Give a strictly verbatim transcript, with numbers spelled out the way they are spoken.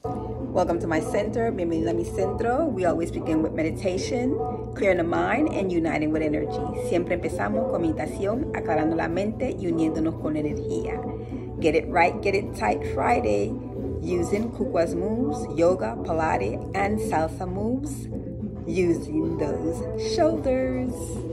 Welcome to my center. Bienvenido a mi centro. We always begin with meditation, clearing the mind and uniting with energy. Siempre empezamos con meditación, aclarando la mente y uniéndonos con energía. Get it right, get it tight Friday, using KUKUWAs moves, yoga, Pilates, and salsa moves, using those shoulders.